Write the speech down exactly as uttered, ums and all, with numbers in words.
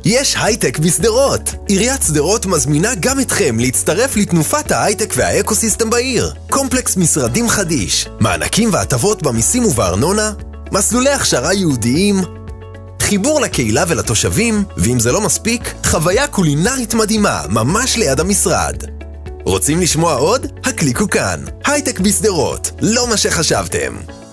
יש הייטק בשדרות. עיריית שדרות מזמינה גם אתכם להצטרף לתנופת ההייטק והאקוסיסטם בעיר. קומפלקס משרדים חדיש, מענקים והטבות במיסים ובארנונה, מסלולי הכשרה יהודיים, חיבור לקהילה ולתושבים, ואם זה לא מספיק, חוויה קולינרית מדהימה ממש ליד המשרד. רוצים לשמוע עוד? הקליקו כאן. הייטק בשדרות, לא מה שחשבתם.